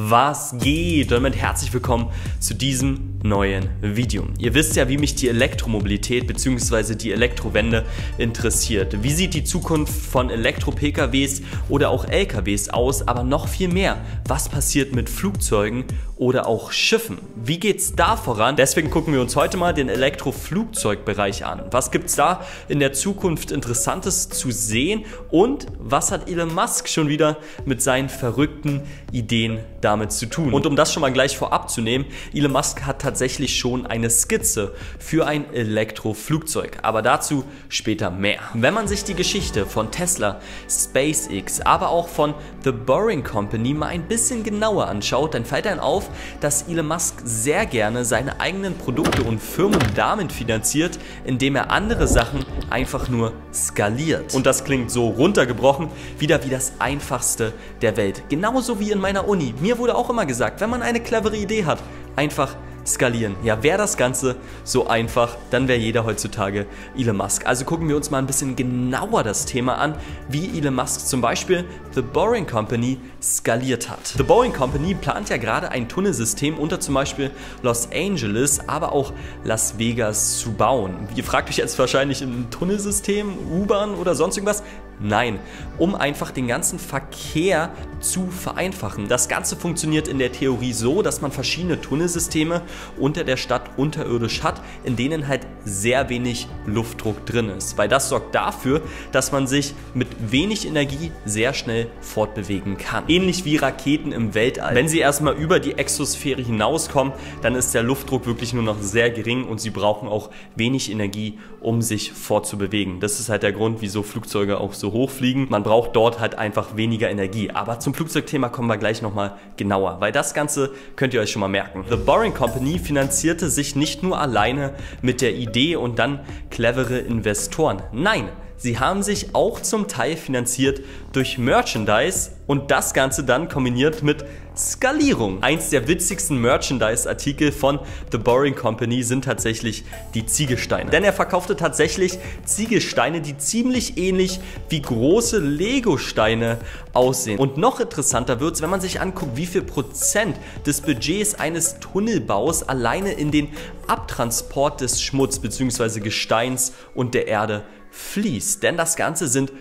Was geht? Und damit herzlich willkommen zu diesem neuen Video. Ihr wisst ja, wie mich die Elektromobilität bzw. die Elektrowende interessiert. Wie sieht die Zukunft von Elektro-PKWs oder auch LKWs aus, aber noch viel mehr, was passiert mit Flugzeugen oder auch Schiffen? Wie geht's da voran? Deswegen gucken wir uns heute mal den Elektroflugzeugbereich an. Was gibt's da in der Zukunft Interessantes zu sehen und was hat Elon Musk schon wieder mit seinen verrückten Ideen damit zu tun? Und um das schon mal gleich vorab zu nehmen, Elon Musk hat tatsächlich schon eine Skizze für ein Elektroflugzeug, aber dazu später mehr. Wenn man sich die Geschichte von Tesla, SpaceX, aber auch von The Boring Company mal ein bisschen genauer anschaut, dann fällt einem auf, dass Elon Musk sehr gerne seine eigenen Produkte und Firmen damit finanziert, indem er andere Sachen einfach nur skaliert. Und das klingt so runtergebrochen wieder wie das Einfachste der Welt. Genauso wie in meiner Uni. Mir wurde auch immer gesagt, wenn man eine clevere Idee hat, einfach skalieren. Ja, wäre das Ganze so einfach, dann wäre jeder heutzutage Elon Musk. Also gucken wir uns mal ein bisschen genauer das Thema an, wie Elon Musk zum Beispiel The Boring Company skaliert hat. The Boring Company plant ja gerade ein Tunnelsystem unter zum Beispiel Los Angeles, aber auch Las Vegas zu bauen. Ihr fragt euch jetzt wahrscheinlich, ein Tunnelsystem, U-Bahn oder sonst irgendwas? Nein, um einfach den ganzen Verkehr zu vereinfachen. Das Ganze funktioniert in der Theorie so, dass man verschiedene Tunnelsysteme unter der Stadt unterirdisch hat, in denen halt sehr wenig Luftdruck drin ist. Weil das sorgt dafür, dass man sich mit wenig Energie sehr schnell fortbewegen kann. Ähnlich wie Raketen im Weltall. Wenn sie erstmal über die Exosphäre hinauskommen, dann ist der Luftdruck wirklich nur noch sehr gering und sie brauchen auch wenig Energie, um sich fortzubewegen. Das ist halt der Grund, wieso Flugzeuge auch so hochfliegen. Man braucht dort halt einfach weniger Energie. Aber zum Flugzeugthema kommen wir gleich nochmal genauer, weil das Ganze könnt ihr euch schon mal merken. The Boring Company finanzierte sich nicht nur alleine mit der Idee und dann clevere Investoren. Nein, sie haben sich auch zum Teil finanziert durch Merchandise und das Ganze dann kombiniert mit Skalierung. Eins der witzigsten Merchandise-Artikel von The Boring Company sind tatsächlich die Ziegelsteine. Denn er verkaufte tatsächlich Ziegelsteine, die ziemlich ähnlich wie große Lego-Steine aussehen. Und noch interessanter wird es, wenn man sich anguckt, wie viel Prozent des Budgets eines Tunnelbaus alleine in den Abtransport des Schmutz bzw. Gesteins und der Erde fließt. Denn das Ganze sind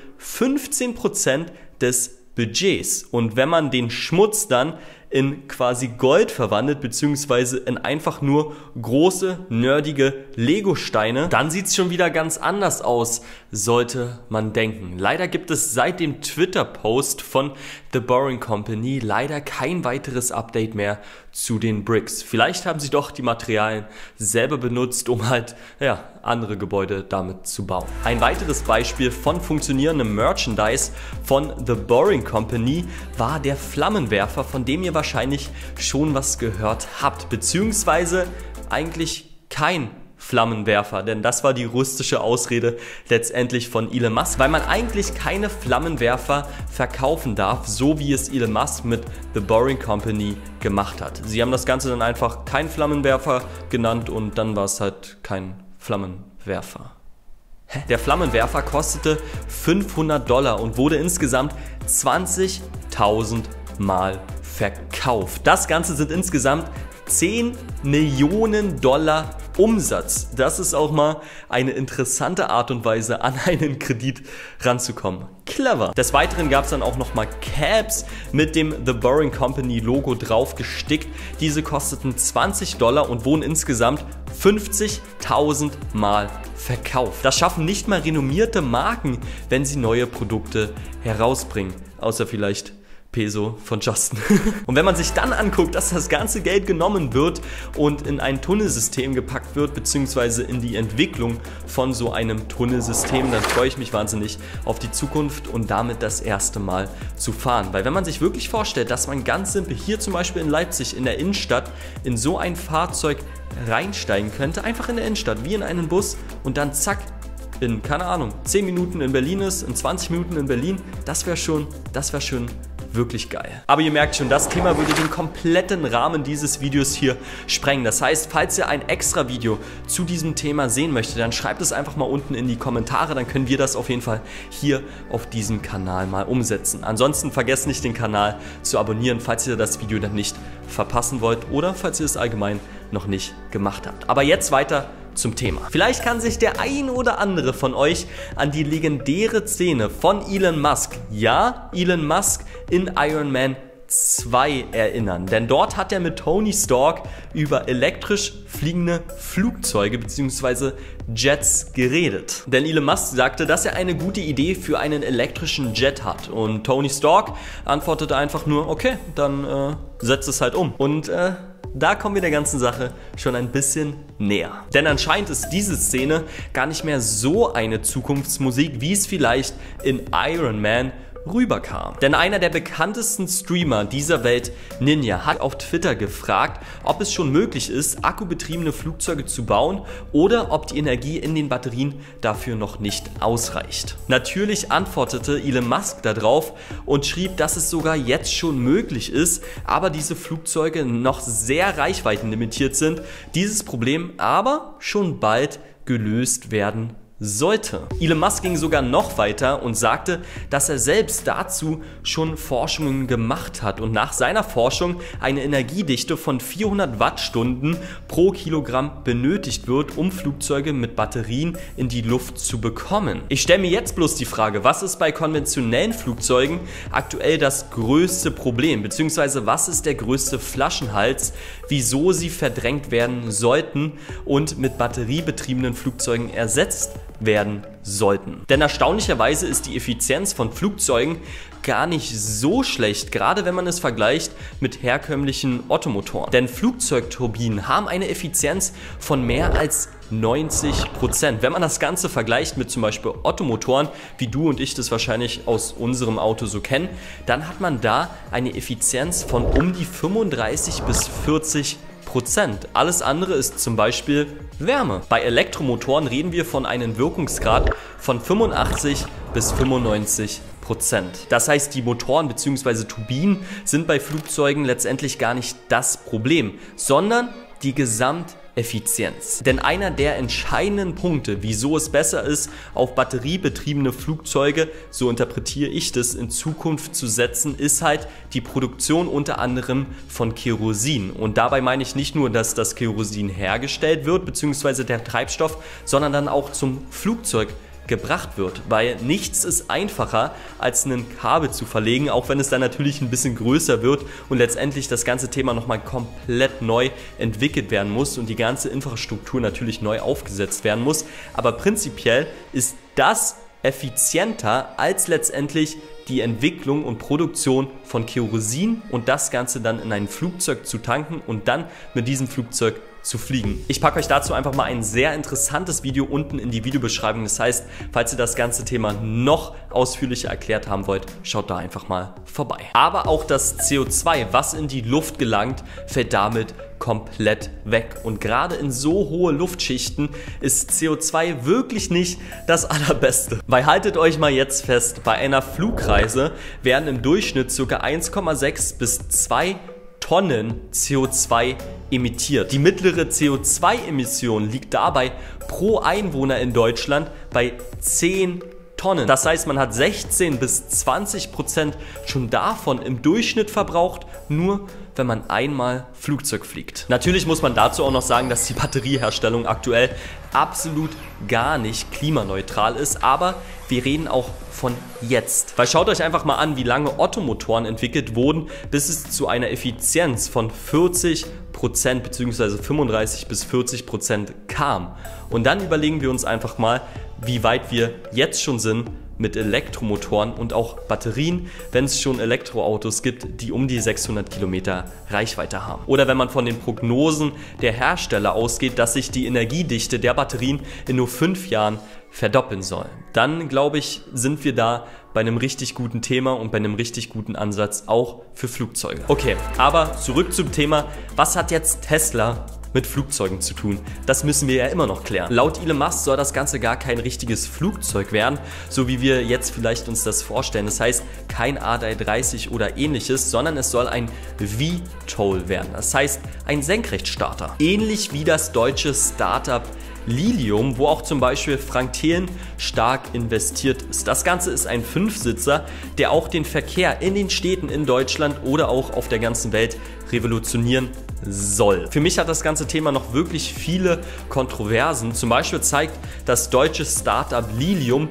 15% des Budgets. Und wenn man den Schmutz dann in quasi Gold verwandelt, beziehungsweise in einfach nur große, nerdige Lego-Steine, dann sieht es schon wieder ganz anders aus, sollte man denken. Leider gibt es seit dem Twitter-Post von The Boring Company leider kein weiteres Update mehr zu den Bricks. Vielleicht haben sie doch die Materialien selber benutzt, um halt, ja, andere Gebäude damit zu bauen. Ein weiteres Beispiel von funktionierendem Merchandise von The Boring Company war der Flammenwerfer, von dem ihr wahrscheinlich schon was gehört habt, beziehungsweise eigentlich kein Flammenwerfer, denn das war die rustische Ausrede letztendlich von Elon Musk, weil man eigentlich keine Flammenwerfer verkaufen darf, so wie es Elon Musk mit The Boring Company gemacht hat. Sie haben das Ganze dann einfach kein Flammenwerfer genannt und dann war es halt kein Flammenwerfer. Der Flammenwerfer kostete $500 und wurde insgesamt 20.000 Mal verkauft. Das Ganze sind insgesamt 10 Millionen Dollar Umsatz. Das ist auch mal eine interessante Art und Weise, an einen Kredit ranzukommen. Clever. Des Weiteren gab es dann auch nochmal Caps mit dem The Boring Company Logo drauf gestickt. Diese kosteten $20 und wurden insgesamt 50.000 Mal verkauft. Das schaffen nicht mal renommierte Marken, wenn sie neue Produkte herausbringen. Außer vielleicht Peso von Justin. Und wenn man sich dann anguckt, dass das ganze Geld genommen wird und in ein Tunnelsystem gepackt wird, beziehungsweise in die Entwicklung von so einem Tunnelsystem, dann freue ich mich wahnsinnig auf die Zukunft und damit das erste Mal zu fahren. Weil wenn man sich wirklich vorstellt, dass man ganz simpel hier zum Beispiel in Leipzig in der Innenstadt in so ein Fahrzeug reinsteigen könnte, einfach in der Innenstadt, wie in einen Bus und dann zack, in, keine Ahnung, 10 Minuten in Berlin ist, in 20 Minuten in Berlin, das wäre schon wirklich geil. Aber ihr merkt schon, das Thema würde den kompletten Rahmen dieses Videos hier sprengen. Das heißt, falls ihr ein extra Video zu diesem Thema sehen möchtet, dann schreibt es einfach mal unten in die Kommentare, dann können wir das auf jeden Fall hier auf diesem Kanal mal umsetzen. Ansonsten vergesst nicht, den Kanal zu abonnieren, falls ihr das Video dann nicht verpassen wollt oder falls ihr es allgemein noch nicht gemacht habt. Aber jetzt weiter zum Thema. Vielleicht kann sich der ein oder andere von euch an die legendäre Szene von Elon Musk, ja, Elon Musk in Iron Man 2 erinnern. Denn dort hat er mit Tony Stark über elektrisch fliegende Flugzeuge bzw. Jets geredet. Denn Elon Musk sagte, dass er eine gute Idee für einen elektrischen Jet hat. Und Tony Stark antwortete einfach nur, okay, dann setzt es halt um. Und da kommen wir der ganzen Sache schon ein bisschen näher. Denn anscheinend ist diese Szene gar nicht mehr so eine Zukunftsmusik, wie es vielleicht in Iron Man rüberkam. Denn einer der bekanntesten Streamer dieser Welt, Ninja, hat auf Twitter gefragt, ob es schon möglich ist, akkubetriebene Flugzeuge zu bauen oder ob die Energie in den Batterien dafür noch nicht ausreicht. Natürlich antwortete Elon Musk darauf und schrieb, dass es sogar jetzt schon möglich ist, aber diese Flugzeuge noch sehr reichweitenlimitiert sind, dieses Problem aber schon bald gelöst werden sollte. Elon Musk ging sogar noch weiter und sagte, dass er selbst dazu schon Forschungen gemacht hat und nach seiner Forschung eine Energiedichte von 400 Wattstunden pro Kilogramm benötigt wird, um Flugzeuge mit Batterien in die Luft zu bekommen. Ich stelle mir jetzt bloß die Frage, was ist bei konventionellen Flugzeugen aktuell das größte Problem, beziehungsweise was ist der größte Flaschenhals, wieso sie verdrängt werden sollten und mit batteriebetriebenen Flugzeugen ersetzt werden sollten. Denn erstaunlicherweise ist die Effizienz von Flugzeugen gar nicht so schlecht, gerade wenn man es vergleicht mit herkömmlichen Ottomotoren. Denn Flugzeugturbinen haben eine Effizienz von mehr als 90%. Wenn man das Ganze vergleicht mit zum Beispiel Ottomotoren, wie du und ich das wahrscheinlich aus unserem Auto so kennen, dann hat man da eine Effizienz von um die 35 bis 40%. Alles andere ist zum Beispiel Wärme. Bei Elektromotoren reden wir von einem Wirkungsgrad von 85 bis 95%. Das heißt, die Motoren bzw. Turbinen sind bei Flugzeugen letztendlich gar nicht das Problem, sondern die Gesamteffizienz. Denn einer der entscheidenden Punkte, wieso es besser ist, auf batteriebetriebene Flugzeuge, so interpretiere ich das, in Zukunft zu setzen, ist halt die Produktion unter anderem von Kerosin. Und dabei meine ich nicht nur, dass das Kerosin hergestellt wird, beziehungsweise der Treibstoff, sondern dann auch zum Flugzeug gebracht wird, weil nichts ist einfacher als ein Kabel zu verlegen, auch wenn es dann natürlich ein bisschen größer wird und letztendlich das ganze Thema nochmal komplett neu entwickelt werden muss und die ganze Infrastruktur natürlich neu aufgesetzt werden muss, aber prinzipiell ist das effizienter als letztendlich die Entwicklung und Produktion von Kerosin und das Ganze dann in ein Flugzeug zu tanken und dann mit diesem Flugzeug zu fliegen. Ich packe euch dazu einfach mal ein sehr interessantes Video unten in die Videobeschreibung. Das heißt, falls ihr das ganze Thema noch ausführlicher erklärt haben wollt, schaut da einfach mal vorbei. Aber auch das CO2, was in die Luft gelangt, fällt damit komplett weg. Und gerade in so hohe Luftschichten ist CO2 wirklich nicht das Allerbeste. Weil haltet euch mal jetzt fest, bei einer Flugreise werden im Durchschnitt ca. 1,6 bis 2 Tonnen CO2 emittiert. Die mittlere CO2-Emission liegt dabei pro Einwohner in Deutschland bei 10 Tonnen. Das heißt, man hat 16 bis 20% schon davon im Durchschnitt verbraucht, nur wenn man einmal Flugzeug fliegt. Natürlich muss man dazu auch noch sagen, dass die Batterieherstellung aktuell absolut gar nicht klimaneutral ist, aber wir reden auch von jetzt. Weil schaut euch einfach mal an, wie lange Ottomotoren entwickelt wurden, bis es zu einer Effizienz von 40% bzw. 35 bis 40% kam. Und dann überlegen wir uns einfach mal, wie weit wir jetzt schon sind mit Elektromotoren und auch Batterien, wenn es schon Elektroautos gibt, die um die 600 Kilometer Reichweite haben. Oder wenn man von den Prognosen der Hersteller ausgeht, dass sich die Energiedichte der Batterien in nur 5 Jahren verdoppeln soll. Dann, glaube ich, sind wir da bei einem richtig guten Thema und bei einem richtig guten Ansatz auch für Flugzeuge. Okay, aber zurück zum Thema. Was hat jetzt Tesla mit Flugzeugen zu tun? Das müssen wir ja immer noch klären. Laut Elon Musk soll das Ganze gar kein richtiges Flugzeug werden, so wie wir jetzt vielleicht uns das vorstellen. Das heißt, kein A330 oder ähnliches, sondern es soll ein VTOL werden. Das heißt, ein Senkrechtstarter. Ähnlich wie das deutsche Startup Lilium, wo auch zum Beispiel Frank Thelen stark investiert ist. Das Ganze ist ein Fünfsitzer, der auch den Verkehr in den Städten in Deutschland oder auch auf der ganzen Welt revolutionieren soll. Für mich hat das ganze Thema noch wirklich viele Kontroversen. Zum Beispiel zeigt das deutsche Startup Lilium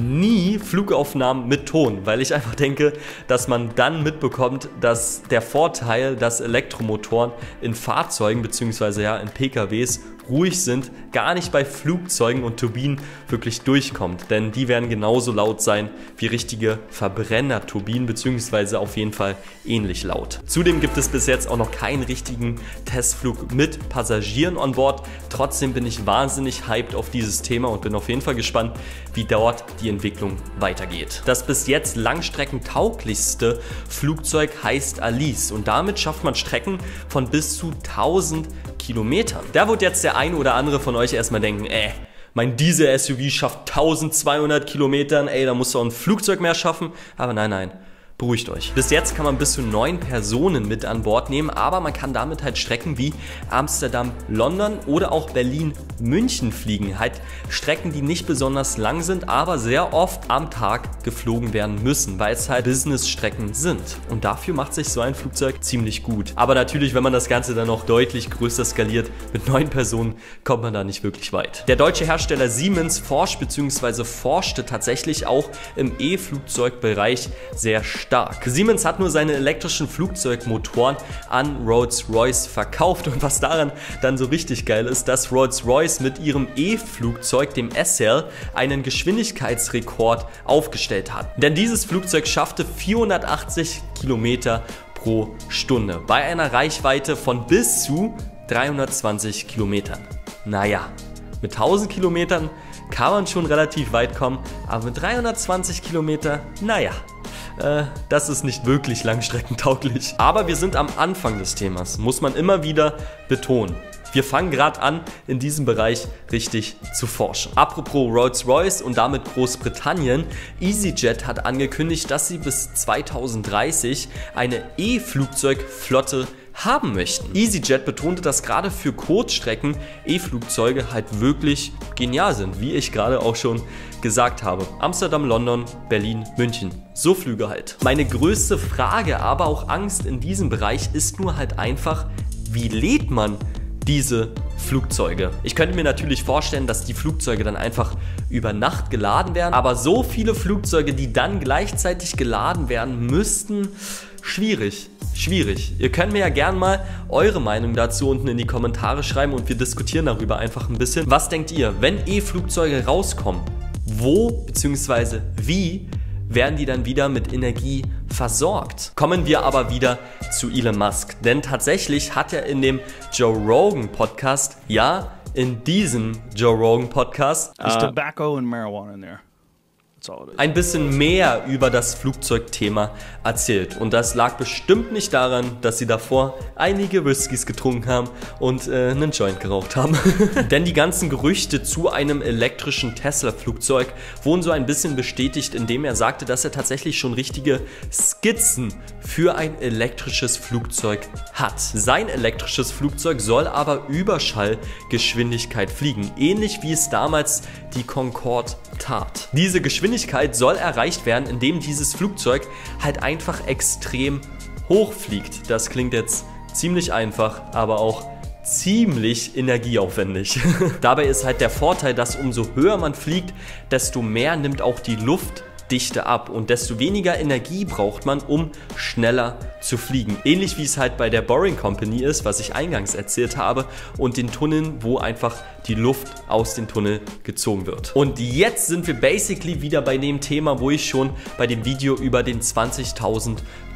nie Flugaufnahmen mit Ton, weil ich einfach denke, dass man dann mitbekommt, dass der Vorteil, dass Elektromotoren in Fahrzeugen bzw. ja in PKWs ruhig sind, gar nicht bei Flugzeugen und Turbinen wirklich durchkommt, denn die werden genauso laut sein wie richtige Verbrennerturbinen bzw. auf jeden Fall ähnlich laut. Zudem gibt es bis jetzt auch noch keinen richtigen Testflug mit Passagieren an Bord. Trotzdem bin ich wahnsinnig hyped auf dieses Thema und bin auf jeden Fall gespannt, wie dort die Entwicklung weitergeht. Das bis jetzt langstreckentauglichste Flugzeug heißt Alice und damit schafft man Strecken von bis zu 1000 Kilometern. Da wird jetzt der eine oder andere von euch erstmal denken, mein Diesel-SUV schafft 1200 Kilometern, da muss doch ein Flugzeug mehr schaffen. Aber nein. Beruhigt euch. Bis jetzt kann man bis zu 9 Personen mit an Bord nehmen, aber man kann damit halt Strecken wie Amsterdam-London oder auch Berlin-München fliegen. Halt Strecken, die nicht besonders lang sind, aber sehr oft am Tag geflogen werden müssen, weil es halt Business-Strecken sind. Und dafür macht sich so ein Flugzeug ziemlich gut. Aber natürlich, wenn man das Ganze dann noch deutlich größer skaliert, mit 9 Personen kommt man da nicht wirklich weit. Der deutsche Hersteller Siemens forscht bzw. forschte tatsächlich auch im E-Flugzeugbereich sehr stark. Siemens hat nur seine elektrischen Flugzeugmotoren an Rolls-Royce verkauft und was daran dann so richtig geil ist, dass Rolls-Royce mit ihrem E-Flugzeug, dem SL, einen Geschwindigkeitsrekord aufgestellt hat. Denn dieses Flugzeug schaffte 480 Kilometer pro Stunde bei einer Reichweite von bis zu 320 Kilometern. Naja, mit 1000 Kilometern kann man schon relativ weit kommen, aber mit 320 Kilometer, naja. Das ist nicht wirklich langstreckentauglich. Aber wir sind am Anfang des Themas, muss man immer wieder betonen. Wir fangen gerade an, in diesem Bereich richtig zu forschen. Apropos Rolls-Royce und damit Großbritannien, EasyJet hat angekündigt, dass sie bis 2030 eine E-Flugzeugflotte haben möchten. EasyJet betonte, dass gerade für Kurzstrecken E-Flugzeuge halt wirklich genial sind, wie ich gerade auch schon gesagt habe. Amsterdam, London, Berlin, München. So Flüge halt. Meine größte Frage, aber auch Angst in diesem Bereich ist nur halt einfach, wie lädt man diese Flugzeuge? Ich könnte mir natürlich vorstellen, dass die Flugzeuge dann einfach über Nacht geladen werden, aber so viele Flugzeuge, die dann gleichzeitig geladen werden müssten, schwierig. Ihr könnt mir ja gerne mal eure Meinung dazu unten in die Kommentare schreiben und wir diskutieren darüber einfach ein bisschen. Was denkt ihr, wenn E-Flugzeuge rauskommen, wo bzw. wie werden die dann wieder mit Energie versorgt? Kommen wir aber wieder zu Elon Musk, denn tatsächlich hat er in dem Joe Rogan Podcast, in diesem Joe Rogan Podcast, there's tobacco and marijuana in there. ein bisschen mehr über das Flugzeugthema erzählt. Und das lag bestimmt nicht daran, dass sie davor einige Whiskys getrunken haben und einen Joint geraucht haben. Denn die ganzen Gerüchte zu einem elektrischen Tesla-Flugzeug wurden so ein bisschen bestätigt, indem er sagte, dass er tatsächlich schon richtige Skizzen für ein elektrisches Flugzeug hat. Sein elektrisches Flugzeug soll aber Überschallgeschwindigkeit fliegen, ähnlich wie es damals die Concorde tat. Diese Geschwindigkeit soll erreicht werden, indem dieses Flugzeug halt einfach extrem hoch fliegt. Das klingt jetzt ziemlich einfach, aber auch ziemlich energieaufwendig. Dabei ist halt der Vorteil, dass umso höher man fliegt, desto mehr nimmt auch die Luftdichte ab und desto weniger Energie braucht man, um schneller zu fliegen. Ähnlich wie es halt bei der Boring Company ist, was ich eingangs erzählt habe, und den Tunneln, wo einfach die Luft aus dem Tunnel gezogen wird. Und jetzt sind wir basically wieder bei dem Thema, wo ich schon bei dem Video über den $20.000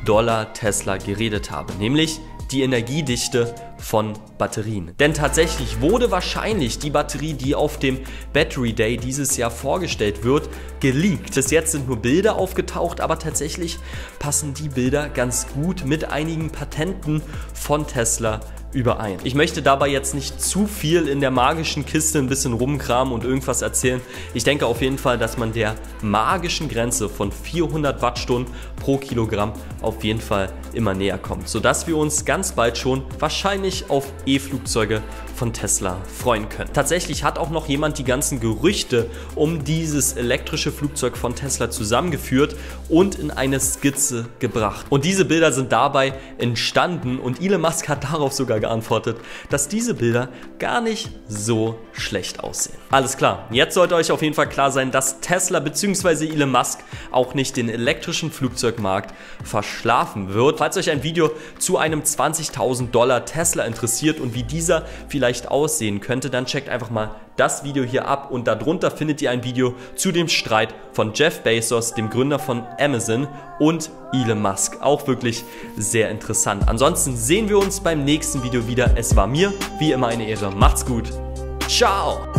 Tesla geredet habe, nämlich die Energiedichte von Batterien. Denn tatsächlich wurde wahrscheinlich die Batterie, die auf dem Battery Day dieses Jahr vorgestellt wird, geleakt. Bis jetzt sind nur Bilder aufgetaucht, aber tatsächlich passen die Bilder ganz gut mit einigen Patenten von Tesla überein. Ich möchte dabei jetzt nicht zu viel in der magischen Kiste ein bisschen rumkramen und irgendwas erzählen. Ich denke auf jeden Fall, dass man der magischen Grenze von 400 Wattstunden pro Kilogramm auf jeden Fall immer näher kommt, sodass wir uns ganz bald schon wahrscheinlich auf E-Flugzeuge von Tesla freuen können. Tatsächlich hat auch noch jemand die ganzen Gerüchte um dieses elektrische Flugzeug von Tesla zusammengeführt und in eine Skizze gebracht. Und diese Bilder sind dabei entstanden und Elon Musk hat darauf sogar geantwortet, dass diese Bilder gar nicht so schlecht aussehen. Alles klar, jetzt sollte euch auf jeden Fall klar sein, dass Tesla bzw. Elon Musk auch nicht den elektrischen Flugzeugmarkt verschlafen wird. Falls euch ein Video zu einem $20.000 Tesla interessiert und wie dieser vielleicht aussehen könnte, dann checkt einfach mal das Video hier ab und darunter findet ihr ein Video zu dem Streit von Jeff Bezos, dem Gründer von Amazon, und Elon Musk. Auch wirklich sehr interessant. Ansonsten sehen wir uns beim nächsten Video wieder. Es war mir wie immer eine Ehre. Macht's gut. Ciao!